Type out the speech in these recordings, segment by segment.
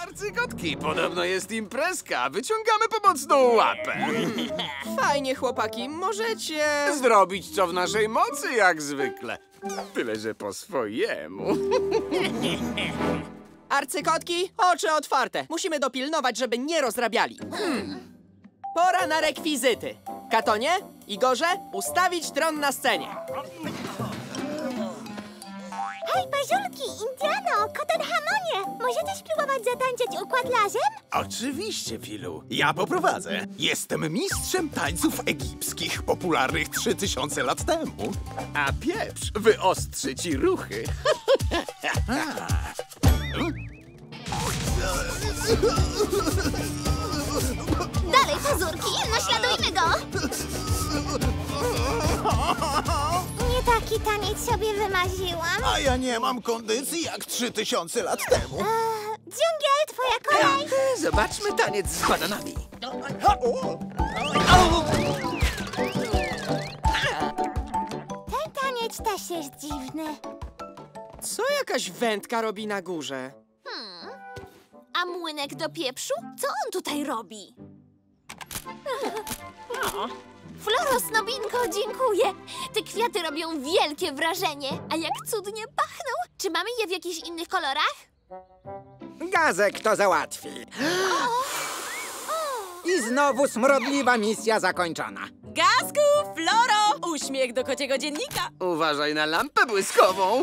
arcykotki, podobno jest imprezka. Wyciągamy pomocną łapę. Fajnie, chłopaki, możecie... Zrobić co w naszej mocy, jak zwykle. Tyle, że po swojemu. Arcykotki, oczy otwarte. Musimy dopilnować, żeby nie rozrabiali. Pora na rekwizyty. Katonie, Igorze, ustawić tron na scenie. Hej, Pazulki, Indiano, Kotonhamonie! Możecie spróbować zatańczyć układ razem? Oczywiście, Filu. Ja poprowadzę. Jestem mistrzem tańców egipskich, popularnych 3000 lat temu. A pieprz wyostrzy ci ruchy. Dalej, Pazurki, naśladujmy go! Nie taki taniec sobie wymarzyłam. A ja nie mam kondycji jak 3000 lat temu. Dżungiel, twoja kolej! Zobaczmy taniec z bananami. Ten taniec też jest dziwny. Co jakaś wędka robi na górze? A młynek do pieprzu? Co on tutaj robi? Floro, Snobinko, dziękuję. Te kwiaty robią wielkie wrażenie. A jak cudnie pachną. Czy mamy je w jakichś innych kolorach? Gazek to załatwi. I znowu smrodliwa misja zakończona. Gazku, Floro, uśmiech do kociego dziennika. Uważaj na lampę błyskową.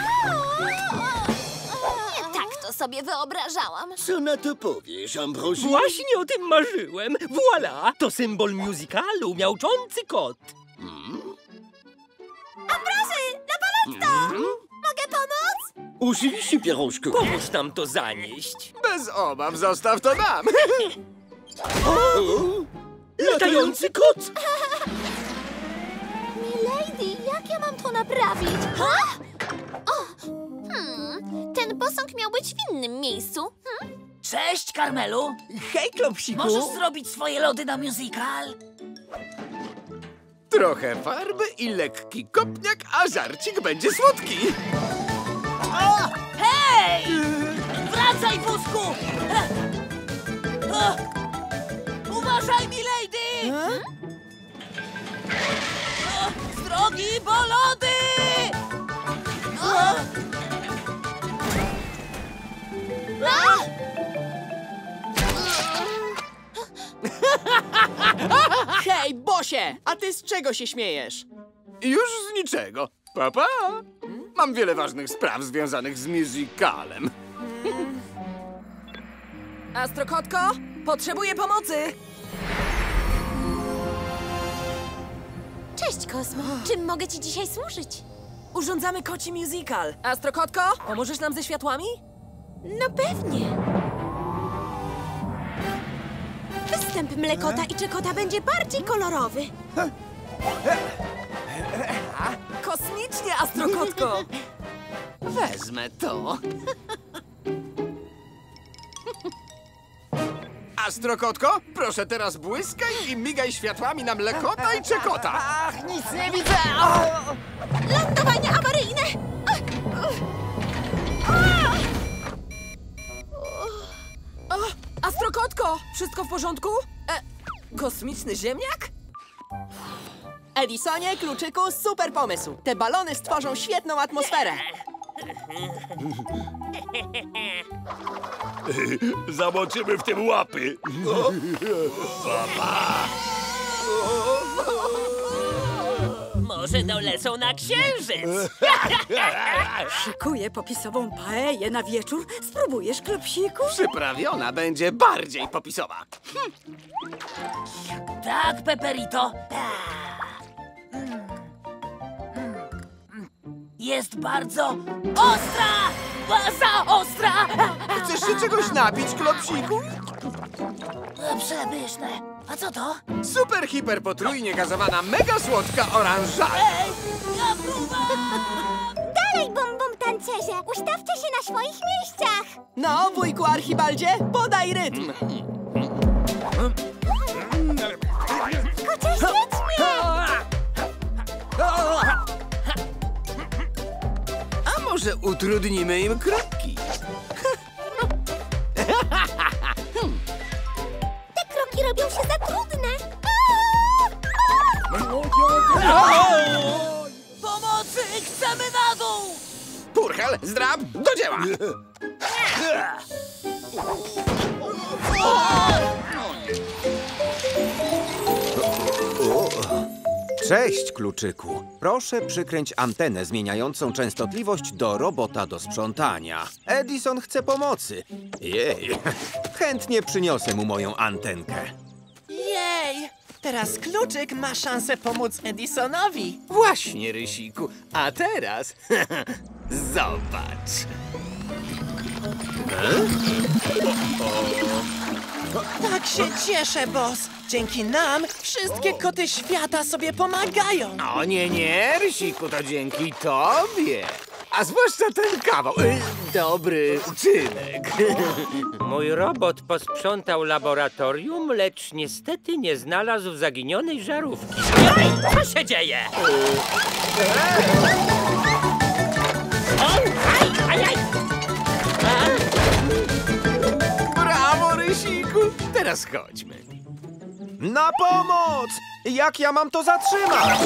Nie tak to sobie wyobrażałam. Co na to powiesz, Ambrosi? Właśnie o tym marzyłem. Voila! To symbol musicalu, miauczący kot. Ambroży, na palotto! Mogę pomóc? Oczywiście, pierożku. Pomóż nam to zanieść. Bez obaw, zostaw to nam. Latający kot! Milady, jak ja mam to naprawić? Ha? Ten posąg miał być w innym miejscu. Cześć, Karmelu. Hej, Klopsiku! Możesz zrobić swoje lody na musical? Trochę farby i lekki kopniak, a żarcik będzie słodki. Hej! Wracaj, wózku! Uważaj, milady! Z drogi, bo lody! Hej, Bosie, a ty z czego się śmiejesz? Już z niczego. Pa. Mam wiele ważnych spraw związanych z musicalem. Astrokotko, potrzebuję pomocy. Cześć, Kosmo. Czym mogę ci dzisiaj służyć? Urządzamy koci musical. Astrokotko, pomożesz nam ze światłami? No pewnie. Występ Mlekota i Czekota będzie bardziej kolorowy. Kosmicznie, Astrokotko. Wezmę to. Astrokotko, proszę teraz błyskaj i migaj światłami na Mlekota i Czekota. Ach, nic nie widzę! Lądowanie awaryjne! Astrokotko, wszystko w porządku? Kosmiczny ziemniak? Edisonie, Kluczyku, super pomysł. Te balony stworzą świetną atmosferę. Zamoczymy w tym łapy. Może dolecą na księżyc. Szykuję popisową paeję na wieczór. Spróbujesz, Klopsiku? Przyprawiona będzie bardziej popisowa. Tak, Peperito. Jest bardzo ostra! Za ostra! Chcesz się czegoś napić, Klopsiku? Przepyszne. A co to? Super, hiper, potrójnie gazowana, mega słodka oranżada. Ej, ja próbam! Dalej, bum bum tancerze! Ustawcie się na swoich miejscach! No, wujku Archibaldzie, podaj rytm. Kocie, śledź mnie! A może utrudnimy im kroki? Purchel, Zdrab, do dzieła! Cześć, Kluczyku. Proszę przykręć antenę zmieniającą częstotliwość do robota do sprzątania. Edison chce pomocy. Jej, chętnie przyniosę mu moją antenkę. Jej! Teraz Kluczyk ma szansę pomóc Edisonowi. Właśnie, Rysiku. A teraz... zobacz. Tak się cieszę, boss. Dzięki nam wszystkie koty świata sobie pomagają. O nie, Rysiku, to dzięki tobie. A zwłaszcza ten kawał. Dobry uczynek. Mój robot posprzątał laboratorium, lecz niestety nie znalazł zaginionej żarówki. Ej, co się dzieje? Aj! Brawo, Rysiku. Teraz chodźmy. Na pomoc! Jak ja mam to zatrzymać?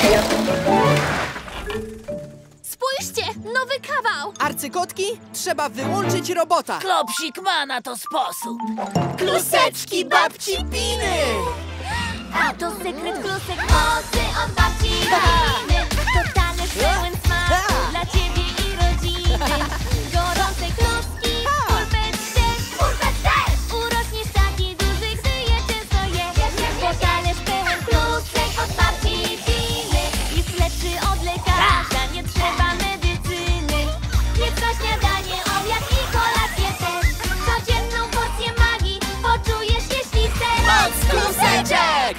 Spójrzcie, nowy kawał! Arcykotki, trzeba wyłączyć robota. Klopsik ma na to sposób. Kluseczki babci Piny! A to sekret klusek mocy od babci Piny. To talerz pełen smaku dla ciebie i rodziny. Gorące kluski, pulpet też! Urośniesz taki duży, gdy je często jesz. Bo talerz pełen klusek od babci Piny. Jest lepszy od lekarza, nie trzeba medycyny. Jedz na śniadanie, obiad i kolację też. Codzienną porcję magii poczujesz, jeśli chcesz. Moc kluseczek!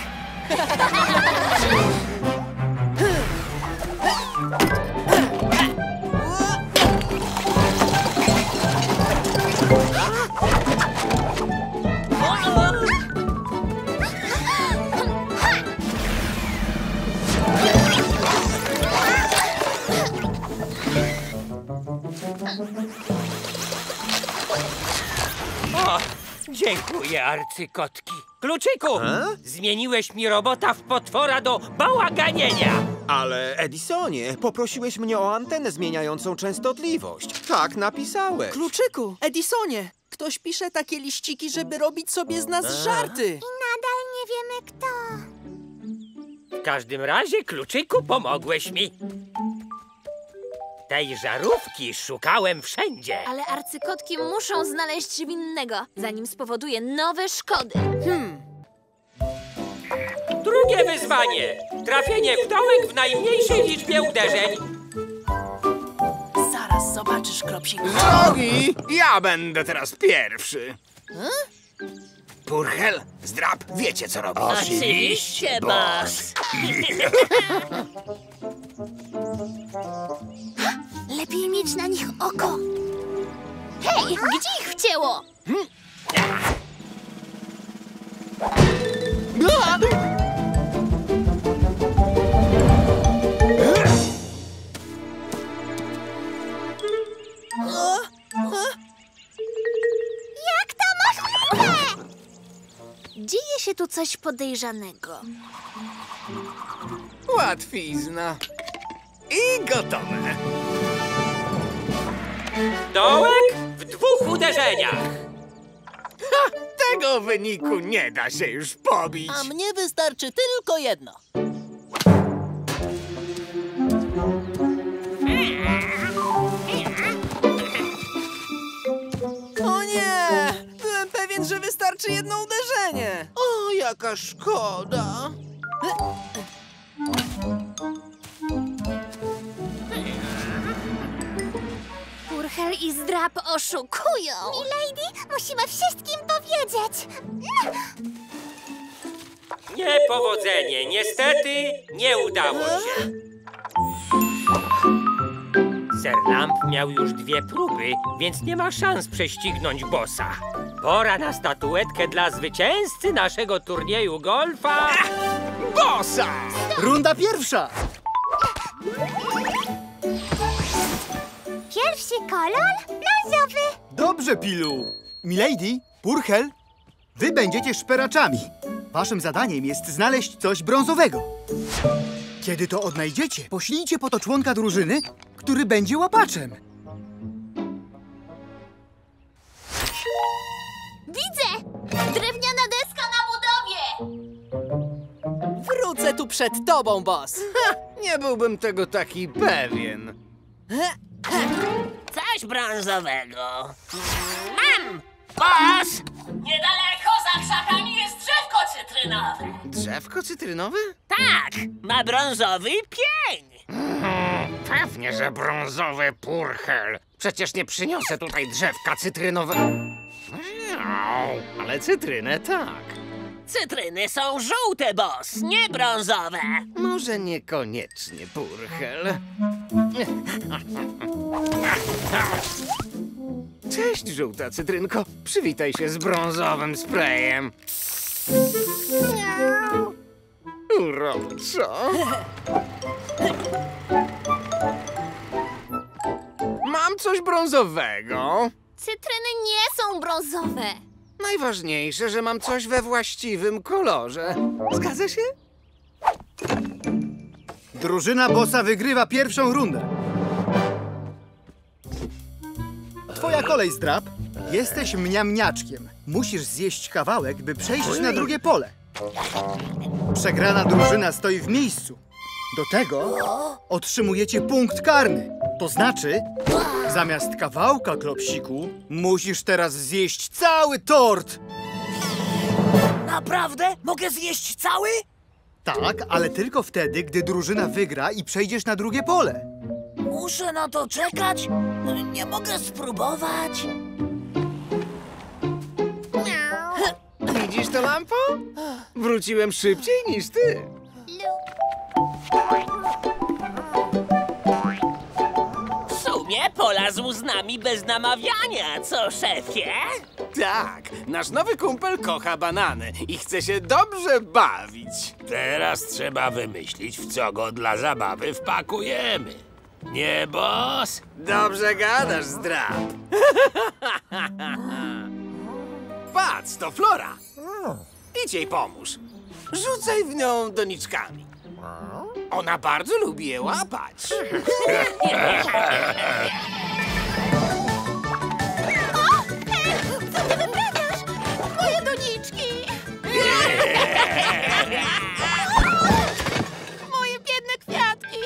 O, dziękuję, arcykotki. Kluczyku, zmieniłeś mi robota w potwora do bałaganienia. Ale, Edisonie, poprosiłeś mnie o antenę zmieniającą częstotliwość. Tak napisałeś. Kluczyku, Edisonie, ktoś pisze takie liściki, żeby robić sobie z nas żarty. Nadal nie wiemy kto. W każdym razie, Kluczyku, pomogłeś mi. Tej żarówki szukałem wszędzie. Ale arcykotki muszą znaleźć winnego, zanim spowoduje nowe szkody. Drugie wyzwanie. Trafienie w dołek w najmniejszej liczbie uderzeń. Zaraz zobaczysz, Klopsiku. Drogi, ja będę teraz pierwszy. Purchel, Zdrab, wiecie co robić. Oczywiście, boss. Lepiej mieć na nich oko. Hej, gdzie ich wcięło? Jak to możliwe? Dzieje się tu coś podejrzanego. Łatwizna. I gotowe. Dołek w 2 uderzeniach. Tego wyniku nie da się już pobić. A mnie wystarczy tylko jedno. O nie! Byłem pewien, że wystarczy jedno uderzenie. O, jaka szkoda. Purchel i Zdrab oszukują. Milady, musimy wszystkim powiedzieć. Niepowodzenie. Niestety nie udało się. Ser Lamp miał już 2 próby, więc nie ma szans prześcignąć bossa. Pora na statuetkę dla zwycięzcy naszego turnieju golfa. Bossa! Runda pierwsza. Pierwszy kolor brązowy. Dobrze, Pilu. Milady, Purchel, wy będziecie szperaczami. Waszym zadaniem jest znaleźć coś brązowego. Kiedy to odnajdziecie, poślijcie po to członka drużyny, który będzie łapaczem. Widzę! Drewniana deska na budowie! Wrócę tu przed tobą, boss! Nie byłbym tego taki pewien. Coś brązowego. Mam! Boss! Niedaleko za krzakami jest drzewko cytrynowe. Drzewko cytrynowe? Tak, ma brązowy pień. Pewnie, że brązowy Purchel. Przecież nie przyniosę tutaj drzewka cytrynowego. Ale cytrynę tak. Cytryny są żółte, boss, nie brązowe. Może niekoniecznie, Purchel. Cześć, żółta cytrynko. Przywitaj się z brązowym sprayem. Uroczo. Mam coś brązowego. Cytryny nie są brązowe. Najważniejsze, że mam coś we właściwym kolorze. Zgadza się? Drużyna bossa wygrywa pierwszą rundę. Twoja kolej, Zdrab. Jesteś mniamniaczkiem. Musisz zjeść kawałek, by przejść na drugie pole. Przegrana drużyna stoi w miejscu. Do tego otrzymujecie punkt karny. To znaczy, zamiast kawałka, Klopsiku, musisz teraz zjeść cały tort. Naprawdę? Mogę zjeść cały? Tak, ale tylko wtedy, gdy drużyna wygra i przejdziesz na drugie pole. Muszę na to czekać? Nie mogę spróbować? Widzisz to, Lampo? Wróciłem szybciej niż ty. W sumie polazł z nami bez namawiania, co, szefie? Tak, nasz nowy kumpel kocha banany i chce się dobrze bawić. Teraz trzeba wymyślić, w co go dla zabawy wpakujemy. Nie, boss? Dobrze gadasz, Zdrab. Patrz, to Flora. Idź jej pomóż. Rzucaj w nią doniczkami. Ona bardzo lubi je łapać. Co ty wyprawiasz? Moje doniczki! Moje biedne kwiatki!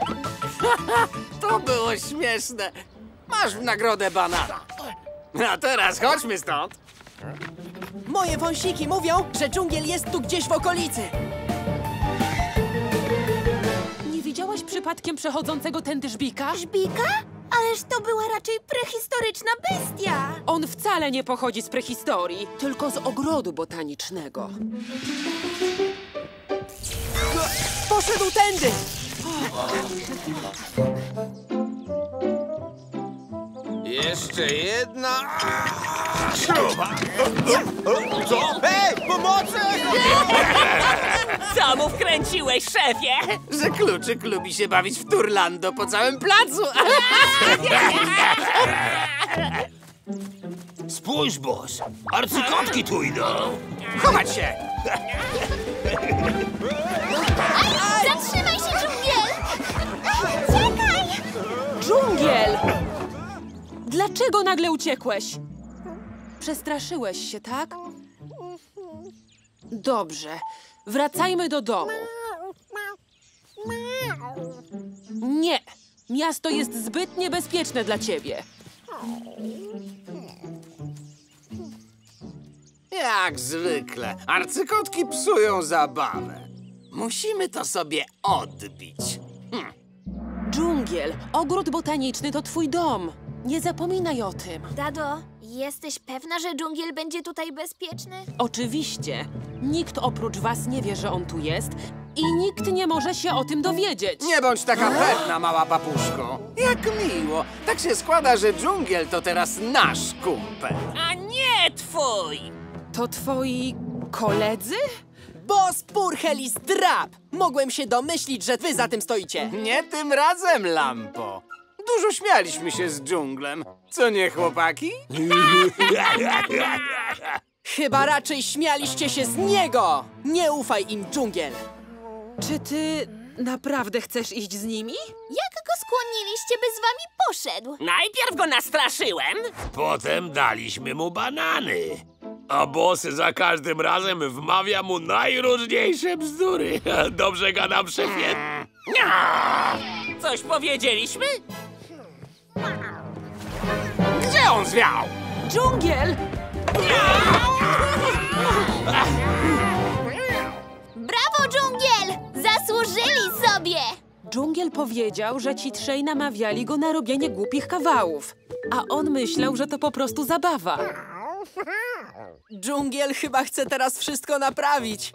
To było śmieszne. Masz w nagrodę banana. A teraz chodźmy stąd. Moje wąsiki mówią, że dżungiel jest tu gdzieś w okolicy. Nie widziałaś przypadkiem przechodzącego tędy żbika? Żbika? Ależ to była raczej prehistoryczna bestia. On wcale nie pochodzi z prehistorii, tylko z ogrodu botanicznego. Poszedł tędy! Jeszcze jedna. Śruba! Co? Hej, pomocy! Co mu wkręciłeś, szefie? Że Kluczyk lubi się bawić w Turlando po całym placu. Spójrz, boss. Arcykotki tu idą. Chować się! Zatrzymaj się, dżungiel! Czekaj! Dżungiel! Dlaczego nagle uciekłeś? Przestraszyłeś się, tak? Dobrze. Wracajmy do domu. Nie. Miasto jest zbyt niebezpieczne dla ciebie. Jak zwykle. Arcykotki psują zabawę. Musimy to sobie odbić. Dżungiel, ogród botaniczny to twój dom. Nie zapominaj o tym. Dado, jesteś pewna, że dżungiel będzie tutaj bezpieczny? Oczywiście. Nikt oprócz was nie wie, że on tu jest i nikt nie może się o tym dowiedzieć. Nie bądź taka pewna, mała papuszko. Jak miło. Tak się składa, że dżungiel to teraz nasz kumpel. A nie twój! To twoi koledzy? Boss, Purchel i Zdrab! Mogłem się domyślić, że wy za tym stoicie. Nie tym razem, Lampo. Dużo śmialiśmy się z dżunglem. Co nie, chłopaki? Chyba raczej śmialiście się z niego! Nie ufaj im, dżungiel! Czy ty naprawdę chcesz iść z nimi? Jak go skłoniliście, by z wami poszedł? Najpierw go nastraszyłem. Potem daliśmy mu banany. A boss za każdym razem wmawia mu najróżniejsze bzdury. Dobrze gadam, szefie? Coś powiedzieliśmy? Gdzie on zwiał? Dżungiel! Brawo, Dżungiel! Zasłużyli sobie! Dżungiel powiedział, że ci trzej namawiali go na robienie głupich kawałów. A on myślał, że to po prostu zabawa. Dżungiel chyba chce teraz wszystko naprawić.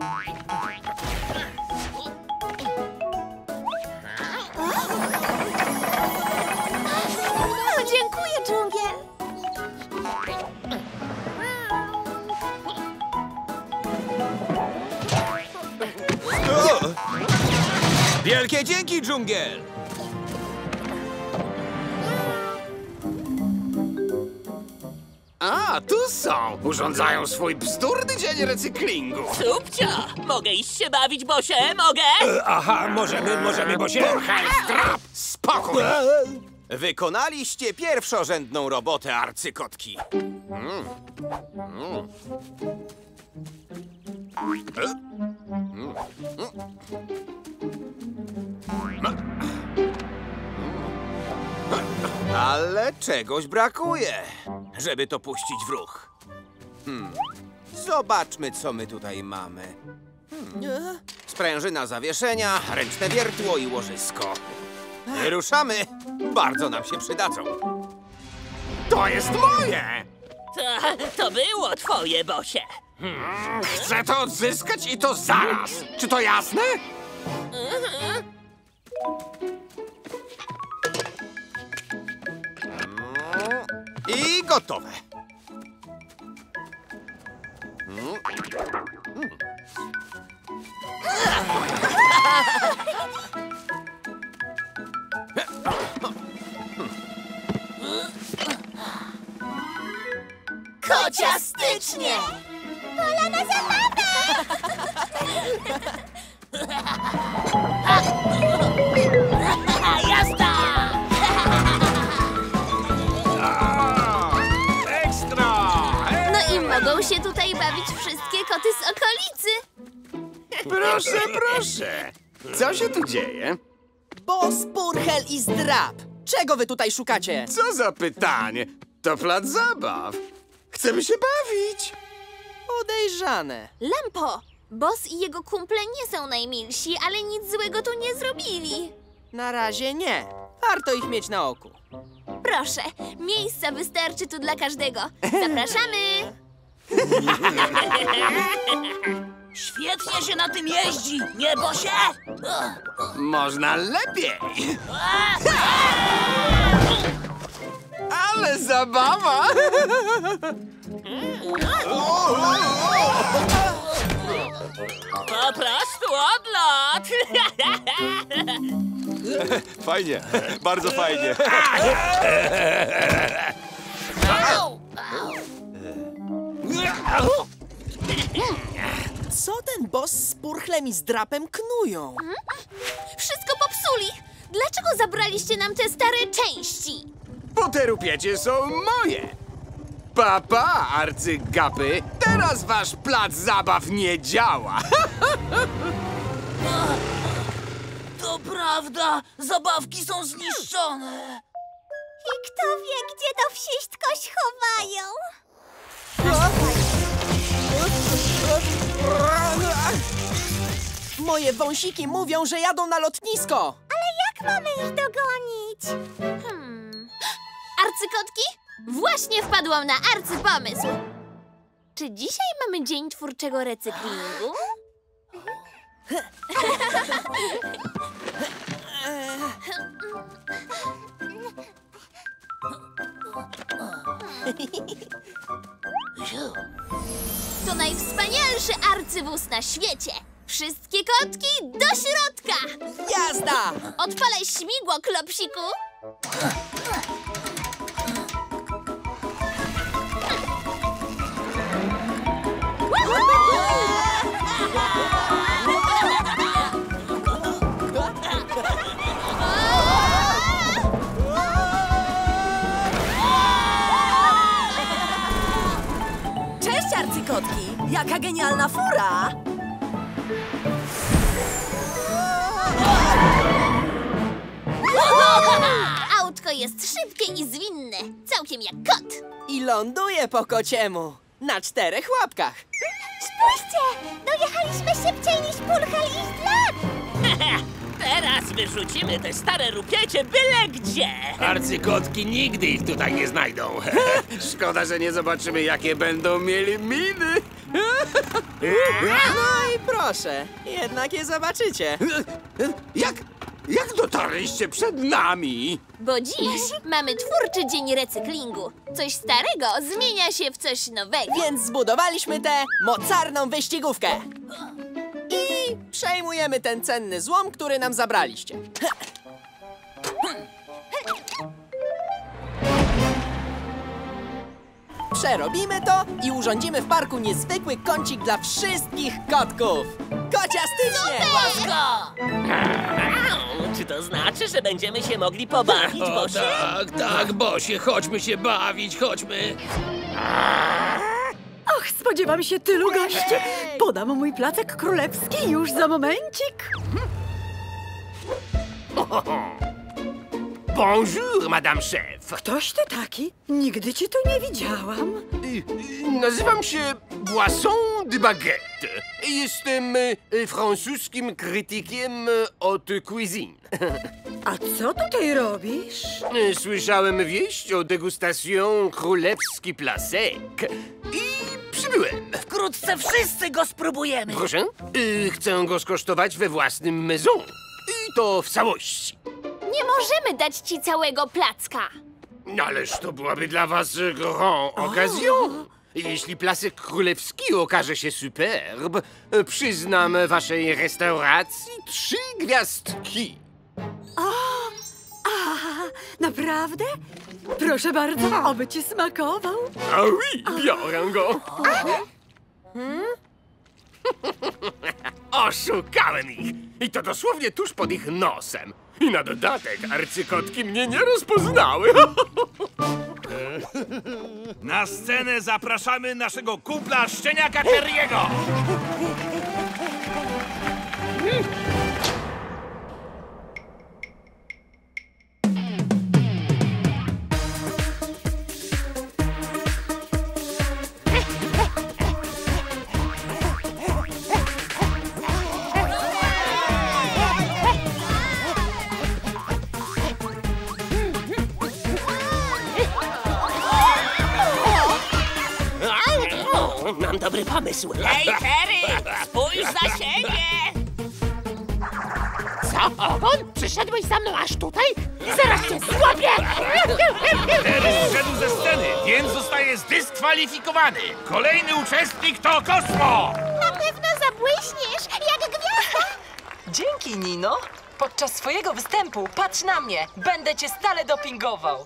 O, dziękuję, Dżungiel! Wielkie dzięki, Dżungiel! A, tu są! Urządzają swój bzdurny dzień recyklingu. Subcio! Mogę iść się bawić, Bosie? Mogę? Aha, możemy, bosie? Drap! Spokój! Wykonaliście pierwszorzędną robotę, arcykotki. Ale czegoś brakuje, żeby to puścić w ruch. Zobaczmy, co my tutaj mamy. Sprężyna zawieszenia, ręczne wiertło i łożysko. Ruszamy. Bardzo nam się przydadzą. To jest moje! To było twoje, Bosie. Chcę to odzyskać i to zaraz! Czy to jasne? I gotowe. Kociastycznie! Pola na zabawę! Jazda! Ekstra! No i mogą się tutaj bawić wszystkie koty z okolicy. Proszę, proszę! Co się tu dzieje? Boss, Purchel i Zdrab! Czego wy tutaj szukacie? Co za pytanie? To plac zabaw. Chcemy się bawić. Podejrzane. Lampo, Boss i jego kumple nie są najmilsi, ale nic złego tu nie zrobili. Na razie nie. Warto ich mieć na oku. Proszę, miejsca wystarczy tu dla każdego. Zapraszamy! Świetnie się na tym jeździ, nie, Bosie? Można lepiej. Ale zabawa! Po prostu odlot! Fajnie, bardzo fajnie. Co ten boss z Purchlem i Zdrapem knują? Wszystko popsuli! Dlaczego zabraliście nam te stare części? Bo te rupiecie są moje. Papa, arcygapy, teraz wasz plac zabaw nie działa. To prawda, zabawki są zniszczone. I kto wie, gdzie to wszystko schowają? Moje wąsiki mówią, że jadą na lotnisko. Ale jak mamy ich dogonić? Arcykotki? Właśnie wpadłam na arcypomysł. Czy dzisiaj mamy dzień twórczego recyklingu? To najwspanialszy arcywóz na świecie. Wszystkie kotki do środka! Jazda! Odpalaj śmigło, Klopsiku! Cześć, arcykotki! Jaka genialna fura! Autko jest szybkie i zwinne, całkiem jak kot. I ląduje po kociemu. Na 4 łapkach. Spójrzcie, dojechaliśmy szybciej niż Pulchel i Ślad. Teraz wyrzucimy te stare rupiecie byle gdzie. Arcykotki nigdy ich tutaj nie znajdą. Szkoda, że nie zobaczymy, jakie będą mieli miny. No i proszę, jednak je zobaczycie. Jak dotarliście przed nami? Bo dziś mamy twórczy dzień recyklingu. Coś starego zmienia się w coś nowego. Więc zbudowaliśmy tę mocarną wyścigówkę. I przejmujemy ten cenny złom, który nam zabraliście. Przerobimy to i urządzimy w parku niezwykły kącik dla wszystkich kotków. Kociastycznie! Bosko! Czy to znaczy, że będziemy się mogli pobawić, O Bosie? tak, Bosie, chodźmy się bawić, chodźmy. Och, spodziewam się tylu gości! Podam mój placek królewski już za momencik. Bonjour, madame chef. Ktoś ty taki? Nigdy cię tu nie widziałam. Nazywam się Boisson de Baguette. Jestem francuskim krytykiem od cuisine. A co tutaj robisz? Słyszałem wieść o degustation królewski placek i przybyłem. Wkrótce wszyscy go spróbujemy. Proszę? Chcę go skosztować we własnym maison. I to w całości. Nie możemy dać ci całego placka. Ależ to byłaby dla was grand occasion. Jeśli placek królewski okaże się superb, przyznam waszej restauracji 3 gwiazdki. Naprawdę? Proszę bardzo, oby ci smakował. A oui, biorę go. Oszukałem ich! I to dosłownie tuż pod ich nosem. I na dodatek arcykotki mnie nie rozpoznały. Na scenę zapraszamy naszego kumpla Szczeniaka Terry'ego. Mam dobry pomysł. Hej, Terry! Spójrz za siebie! Co, Ogon? Przyszedłeś za mną aż tutaj? Zaraz cię złapię! Terry zszedł ze sceny, więc zostaje zdyskwalifikowany. Kolejny uczestnik to Kosmo. Na pewno zabłyśniesz, jak gwiazda! Dzięki, Nino. Podczas swojego występu patrz na mnie. Będę cię stale dopingował.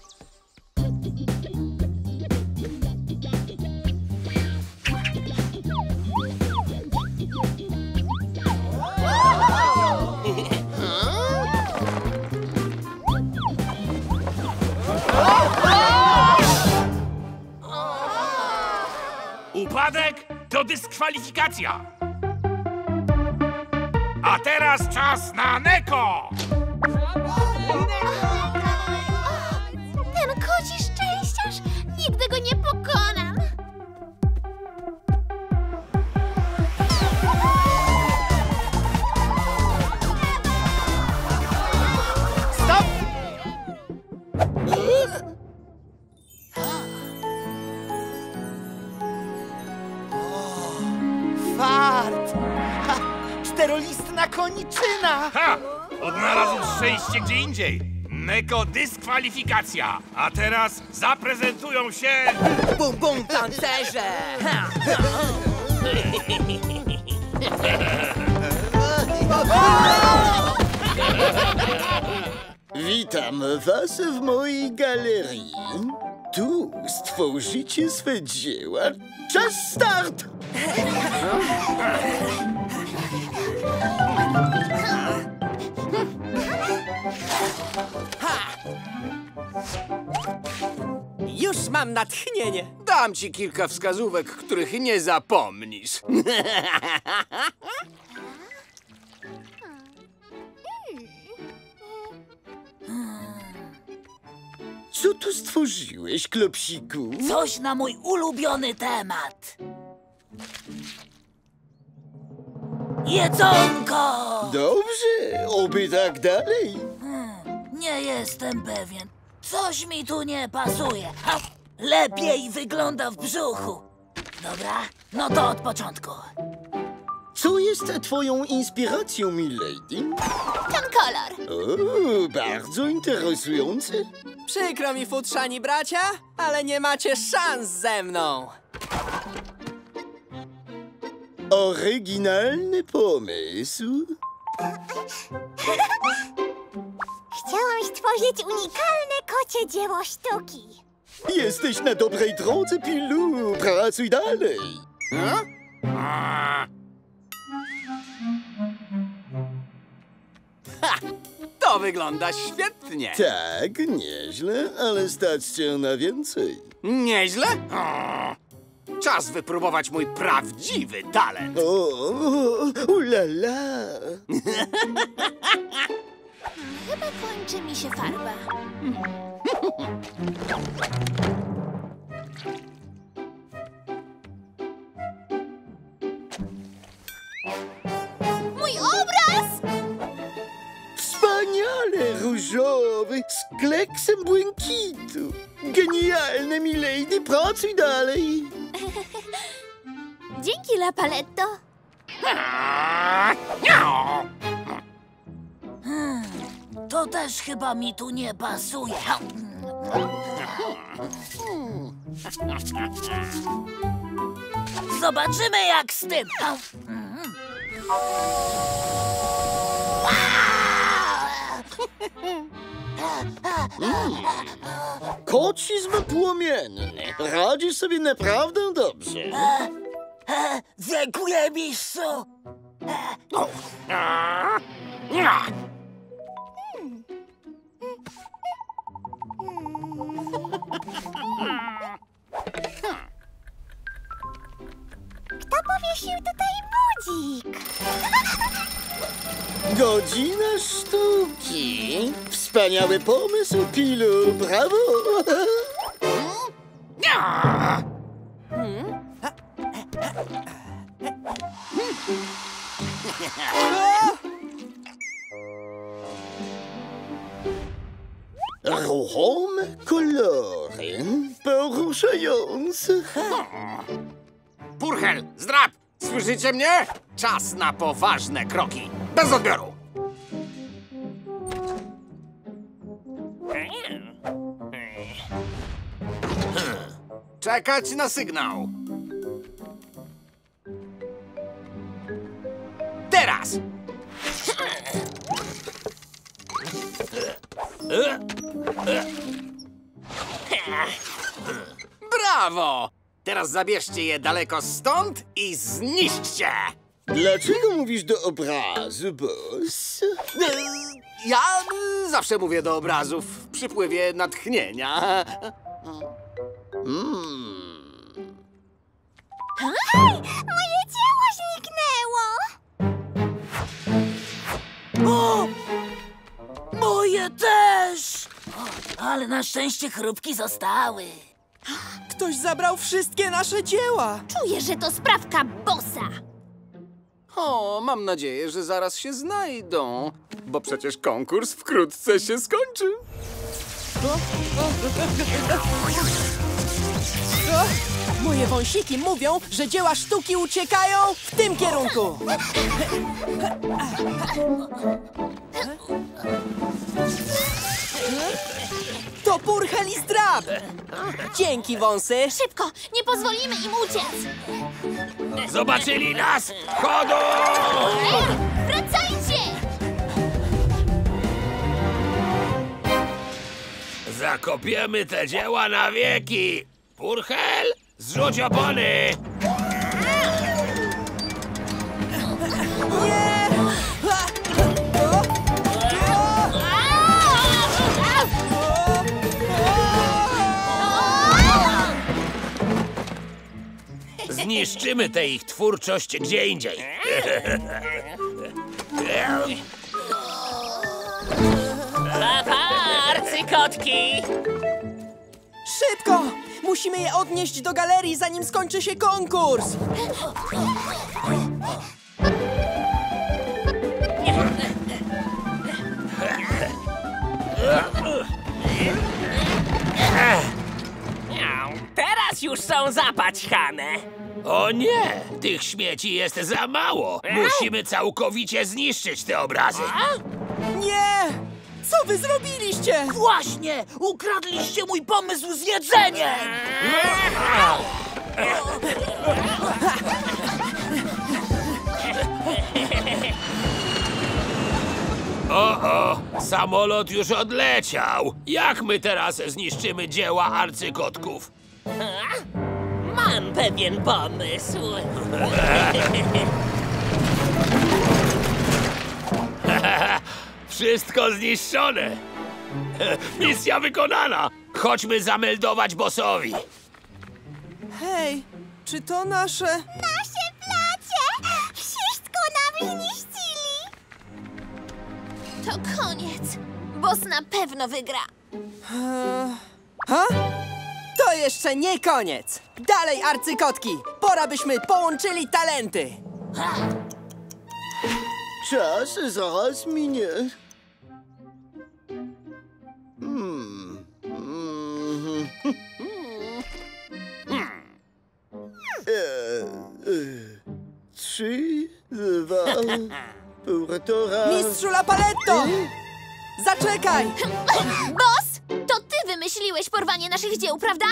Upadek to dyskwalifikacja. A teraz czas na Neko. Ten koci szczęściarz! Nigdy go nie pokonam! Stop! Fart! Ha! Czterolistna koniczyna! Ha! Odnalazł szczęście gdzie indziej. Neko dyskwalifikacja. A teraz zaprezentują się... Bum, bum, tancerze! Witam was w mojej galerii. Tu stworzycie swe dzieła. Czas start! już mam natchnienie. Dam ci kilka wskazówek, których nie zapomnisz. Co tu stworzyłeś, Klopsiku? Coś na mój ulubiony temat. Jedzonko! Dobrze, oby tak dalej. Nie jestem pewien. Coś mi tu nie pasuje. Lepiej wygląda w brzuchu. Dobra, no to od początku. Co jest twoją inspiracją, milady? Ten kolor. O, bardzo interesujące. Przykro mi, futrzani bracia, ale nie macie szans ze mną. Oryginalny pomysł. Chciałam stworzyć unikalne kocie dzieło sztuki. Jesteś na dobrej drodze, Pilu. Pracuj dalej. To wygląda świetnie. Tak, nieźle, ale stać cię na więcej. Nieźle? Czas wypróbować mój prawdziwy talent. O, ulala. Chyba kończy mi się farba. Mój obraz! Wspaniale różowy, z kleksem błękitu. Genialne, milady, pracuj dalej. Dzięki, La Paletto. To też chyba mi tu nie pasuje. Zobaczymy, jak z tym. Kocizm płomienny. Radzisz sobie naprawdę dobrze. Dziękuję, mistrzu. Kto powiesił tutaj budzik? Godzina sztuki. Wspaniały pomysł, Pilu. Brawo. Ruchome kolory. Poruszające. Purchel, zdrab! Słyszycie mnie? Czas na poważne kroki. Bez odbioru. Czekać na sygnał. Teraz! Brawo! Teraz zabierzcie je daleko stąd i zniszczcie! Dlaczego mówisz do obrazu, boss? Ja zawsze mówię do obrazów w przypływie natchnienia. Hej! Moje dzieło zniknęło! O! Moje też! Ale na szczęście chrupki zostały. Ktoś zabrał wszystkie nasze dzieła. Czuję, że to sprawka bossa. O, mam nadzieję, że zaraz się znajdą, bo przecież konkurs wkrótce się skończy. Moje wąsiki mówią, że dzieła sztuki uciekają w tym kierunku. To Purchel i zdrab. Dzięki, wąsy. Szybko, nie pozwolimy im uciec. Zobaczyli nas! Chodu! Wracajcie! Zakopiemy te dzieła na wieki! Purchel, zrzuć opony! Zniszczymy tę ich twórczość gdzie indziej. Pa, arcykotki! Szybko! Musimy je odnieść do galerii, zanim skończy się konkurs! Teraz już są zapaćchane. O nie! Tych śmieci jest za mało. Musimy całkowicie zniszczyć te obrazy. Nie! Co wy zrobiliście? Właśnie! Ukradliście mój pomysł z jedzeniem! O, samolot już odleciał. Jak my teraz zniszczymy dzieła arcykotków? Mam pewien pomysł. Wszystko zniszczone. Misja wykonana. Chodźmy zameldować bossowi. Hej, czy to nasze... Nasze placie! Wszystko nam zniszczyli! To koniec. Boss na pewno wygra. Ha? To jeszcze nie koniec! Dalej, arcykotki! Pora byśmy połączyli talenty! Czas zaraz minie. Trzy, dwa, półtora... Mistrzu Lapaletto! Zaczekaj! Boss, to ty wymyśliłeś porwanie naszych dzieł, prawda?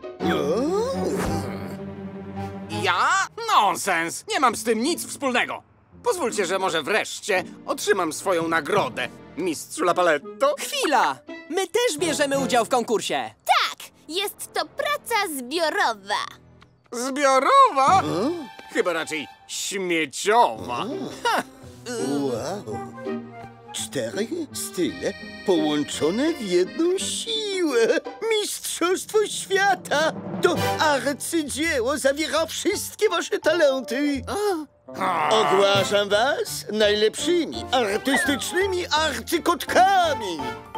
Ja? Nonsens! Nie mam z tym nic wspólnego. Pozwólcie, że może wreszcie otrzymam swoją nagrodę, mistrzu Lapaletto. Chwila! My też bierzemy udział w konkursie! Tak! Jest to praca zbiorowa. Zbiorowa? Chyba raczej śmieciowa. Wow! 4 style połączone w jedną siłę. Mistrzostwo świata! To arcydzieło zawiera wszystkie wasze talenty. Ogłaszam was najlepszymi artystycznymi arcykotkami.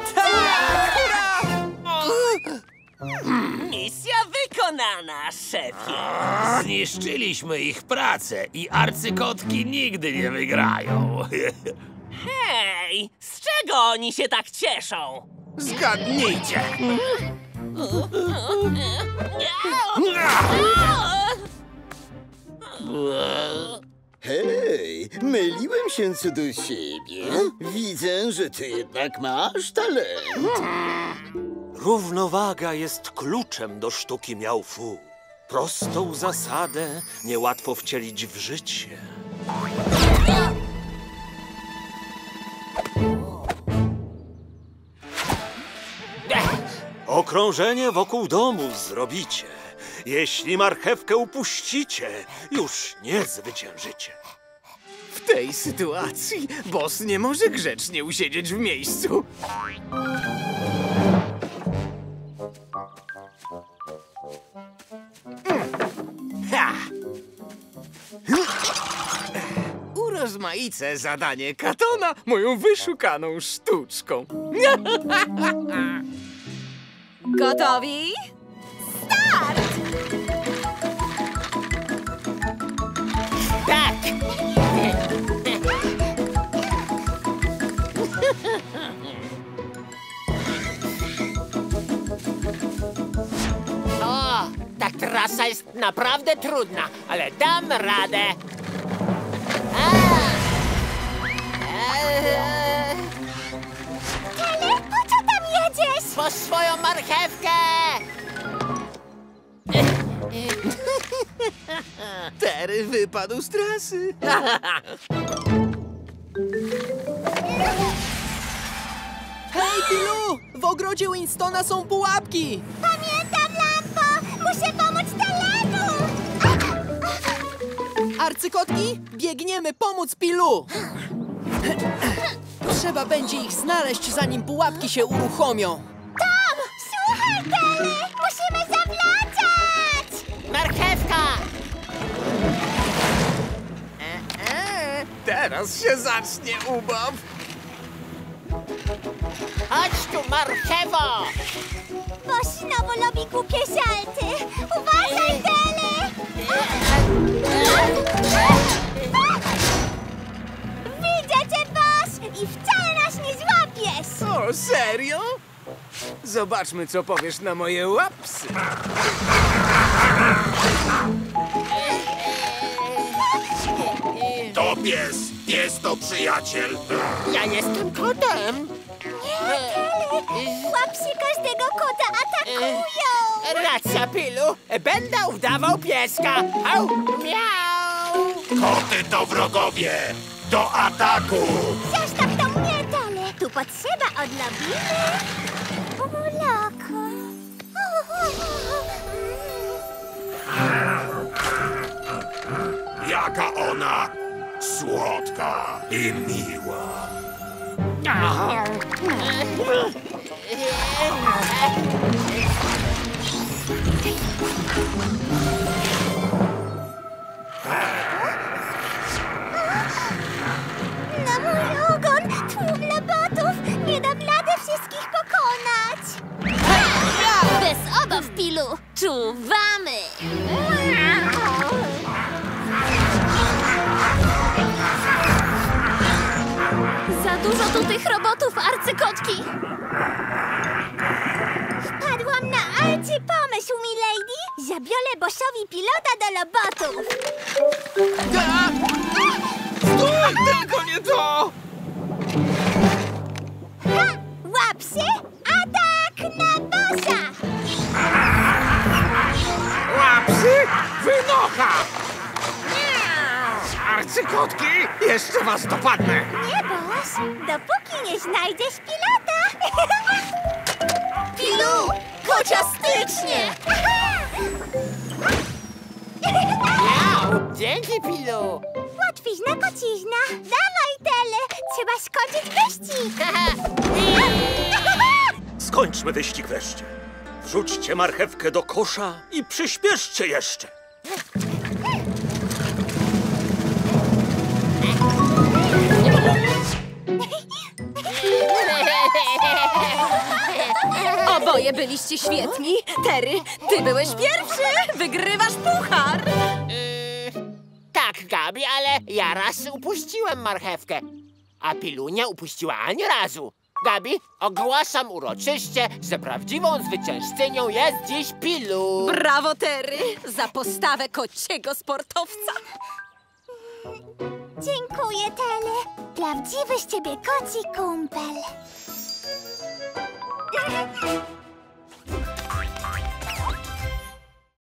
Misja wykonana, szefie. Zniszczyliśmy ich pracę i arcykotki nigdy nie wygrają. Hej, z czego oni się tak cieszą? Zgadnijcie. Hej, myliłem się co do siebie. Widzę, że ty jednak masz talent. Równowaga jest kluczem do sztuki Miao Fu. Prostą zasadę niełatwo wcielić w życie. Okrążenie wokół domu zrobicie. Jeśli marchewkę upuścicie, już nie zwyciężycie. W tej sytuacji boss nie może grzecznie usiedzieć w miejscu. Ha! Urozmaicę zadanie Katona moją wyszukaną sztuczką. Gotowi? Start! Tak! O, ta trasa jest naprawdę trudna, ale dam radę. Tele, po co tam jedziesz? Po swoją marchewkę! Terry wypadł z trasy. Hej, Pilu! W ogrodzie Winstona są pułapki! Pamiętam, Lampo! Muszę pomóc Telemu! Arcykotki, biegniemy pomóc Pilu! Trzeba będzie ich znaleźć, zanim pułapki się uruchomią. Tom! Słuchaj, Tele! Musimy zawlacać! Marchewka! Teraz się zacznie ubaw. Chodź tu, marchewo! Bo znowu lubi głupie żarty. Uważaj, Tele! Widzę cię, Boś! I wcale nas nie złapiesz! O, serio? Zobaczmy, co powiesz na moje łapsy. To pies, jest to przyjaciel. Ja jestem kotem! Nie, Tele! Łapsie każdego kota atakują! Racja, Pilu! Będę udawał pieska! Au! Miau! Koty to wrogowie! Do ataku! Zostaw to mnie, Tele! Tu potrzeba odrobiny moloku. Jaka ona słodka i miła. Na mój ogon! Tłum robotów! Nie dam rady wszystkich pokonać! Bez obaw, Pilu! Czuwamy! Za dużo tu tych robotów, arcykotki! Wpadłam na arcypomysł, milady! Zabiorę Bossowi pilota do robotów! Stój, tylko nie to! Ha! Łapsy! Atak na Bossa! Łapsy! Wynocha! Arcykotki! Jeszcze was dopadnę! Nie, Boss! Dopóki nie znajdziesz pilota! Pilu! Kociastycznie! Miau! Dzięki, Pilu! Łatwizna kocizna! Dawaj, Tele! Trzeba skończyć wyścig! Skończmy wyścig wreszcie. Wrzućcie marchewkę do kosza i przyspieszcie jeszcze. Oboje byliście świetni. Terry, ty byłeś pierwszy. Wygrywasz puchar. Tak, Gabi, ale ja raz upuściłem marchewkę, a Pilunia upuściła ani razu. Gabi, ogłaszam uroczyście, że prawdziwą zwyciężczynią jest dziś Pilu. Brawo, Terry, za postawę kociego sportowca. Dziękuję, Tele. Prawdziwy z ciebie koci kumpel.